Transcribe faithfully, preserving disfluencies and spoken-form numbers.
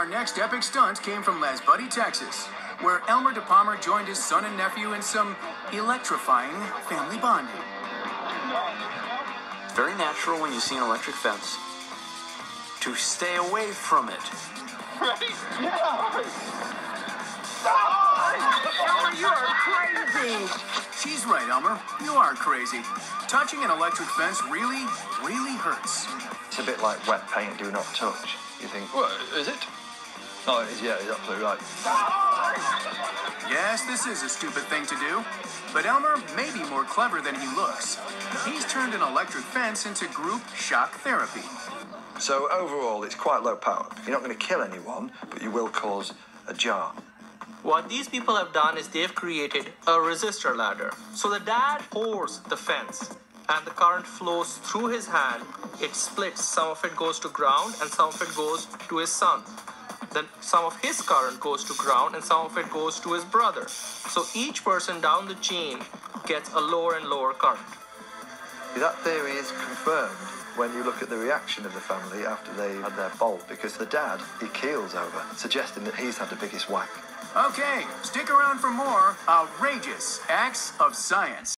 next epic stunt came from Les Buddy, Texas, where Elmer DePalmer joined his son and nephew in some electrifying family bonding. It's very natural when you see an electric fence to stay away from it. Right? Elmer, you are crazy! She's right, Elmer. You are crazy. Touching an electric fence really, really hurts. It's a bit like wet paint, do not touch. You think, well, is it? Oh, it is, yeah, you're absolutely right. Yes, this is a stupid thing to do, but Elmer may be more clever than he looks. He's turned an electric fence into group shock therapy. So overall, it's quite low power. You're not going to kill anyone, but you will cause a jar. What these people have done is they've created a resistor ladder. So the dad pours the fence and the current flows through his hand. It splits. Some of it goes to ground and some of it goes to his son. Then some of his current goes to ground and some of it goes to his brother. So each person down the chain gets a lower and lower current. That theory is confirmed when you look at the reaction of the family after they had their bolt, because the dad, he keels over, suggesting that he's had the biggest whack. Okay, stick around for more outrageous acts of science.